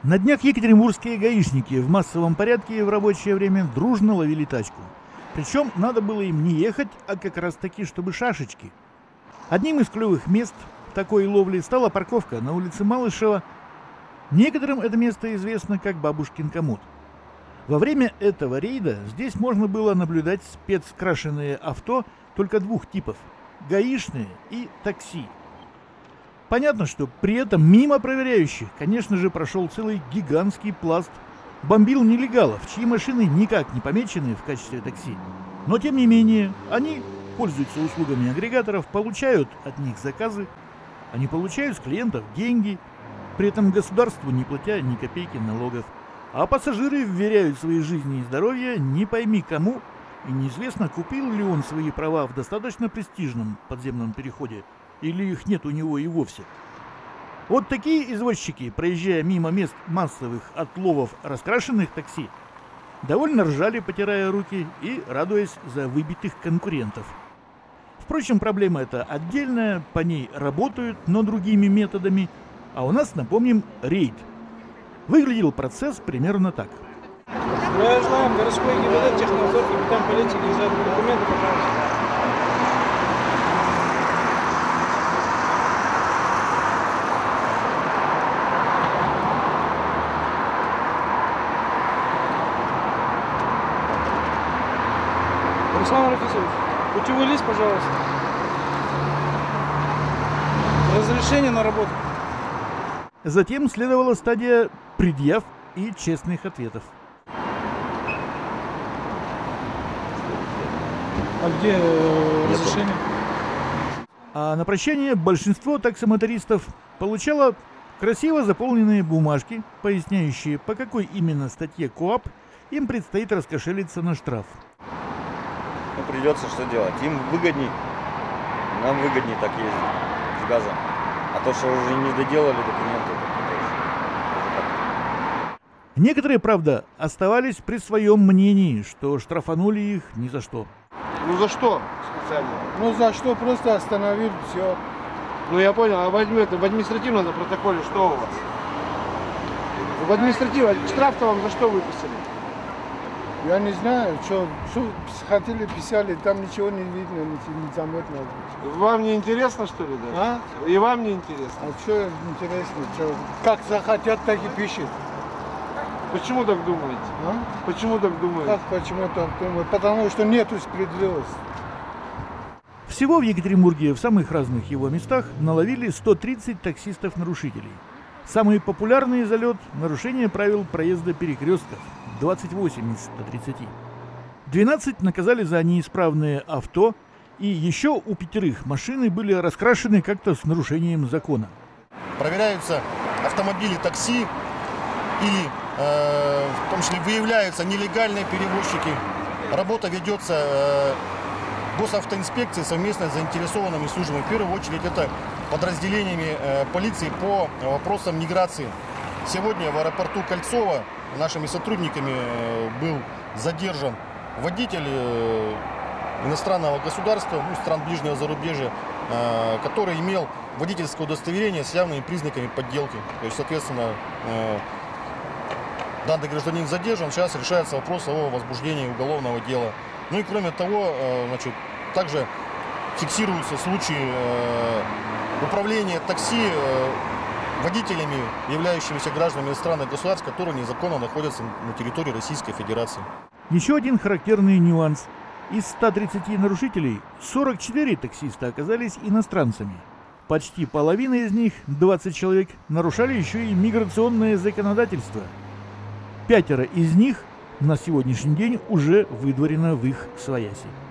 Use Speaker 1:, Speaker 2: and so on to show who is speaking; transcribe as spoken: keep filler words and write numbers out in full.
Speaker 1: На днях екатеринбургские гаишники в массовом порядке в рабочее время дружно ловили тачку. Причем надо было им не ехать, а как раз таки, чтобы шашечки. Одним из клевых мест такой ловли стала парковка на улице Малышева. Некоторым это место известно как Бабушкин комод. Во время этого рейда здесь можно было наблюдать спецкрашенные авто только двух типов – гаишные и такси. Понятно, что при этом мимо проверяющих, конечно же, прошел целый гигантский пласт бомбил нелегалов, чьи машины никак не помечены в качестве такси. Но тем не менее, они пользуются услугами агрегаторов, получают от них заказы, они получают с клиентов деньги, при этом государству не платя ни копейки налогов. А пассажиры вверяют свои жизни и здоровье не пойми кому, и неизвестно, купил ли он свои права в достаточно престижном подземном переходе, или их нет у него и вовсе. Вот такие извозчики, проезжая мимо мест массовых отловов раскрашенных такси, довольно ржали, потирая руки и радуясь за выбитых конкурентов. Впрочем, проблема эта отдельная, по ней работают, но другими методами, а у нас, напомним, рейд. Выглядел процесс примерно так.
Speaker 2: Проезжаем городской ГИБДД, технадзор, капитан полиции, реализует документы, пожалуйста. Руслан Рафисович, путевой лист, пожалуйста. Разрешение на работу.
Speaker 1: Затем следовала стадия предъяв и честных ответов.
Speaker 2: А где э, разрешение?
Speaker 1: А на прощание большинство таксомотористов получало красиво заполненные бумажки, поясняющие, по какой именно статье КоАП им предстоит раскошелиться на штраф.
Speaker 3: Ну, придется что делать. Им выгодней, нам выгоднее так ездить с газом. А то, что уже не доделали документы,
Speaker 1: Некоторые, правда, оставались при своем мнении, что штрафанули их ни за что.
Speaker 4: Ну за что специально?
Speaker 2: Ну за что, просто остановили, все.
Speaker 4: Ну я понял, а возьми это, в административном протоколе что у вас? В административном штраф-то вам за что выписали?
Speaker 2: Я не знаю, что, что хотели, писали, там ничего не видно, не заметно.
Speaker 4: Вам не интересно, что ли, да?
Speaker 2: А?
Speaker 4: И вам не интересно?
Speaker 2: А что интересно, что? Как захотят, так и пишут.
Speaker 4: Почему так думаете?
Speaker 2: А?
Speaker 4: Почему так думаете?
Speaker 2: Как почему так думаю? Потому что нету справедливости.
Speaker 1: Всего в Екатеринбурге в самых разных его местах наловили сто тридцать таксистов-нарушителей. Самый популярный залет – нарушение правил проезда перекрестков – двадцать восемь из ста тридцати. двенадцать наказали за неисправные авто, и еще у пятерых машины были раскрашены как-то с нарушением закона.
Speaker 5: Проверяются автомобили такси или э, в том числе выявляются нелегальные перевозчики. Работа ведется э, госавтоинспекции совместно с заинтересованными службами. В первую очередь это подразделениями э, полиции по вопросам миграции. Сегодня в аэропорту Кольцово нашими сотрудниками э, был задержан водитель э, иностранного государства, ну, стран ближнего зарубежья, э, который имел водительское удостоверение с явными признаками подделки. То есть, соответственно, э, данный гражданин задержан, сейчас решается вопрос о возбуждении уголовного дела. Ну и кроме того, э, значит, также фиксируются случаи э, управления такси э, водителями, являющимися гражданами иностранных государств, которые незаконно находятся на территории Российской Федерации.
Speaker 1: Еще один характерный нюанс. Из ста тридцати нарушителей сорок четыре таксиста оказались иностранцами. Почти половина из них, двадцать человек, нарушали еще и миграционное законодательство. Пятеро из них на сегодняшний день уже выдворено в их свояси.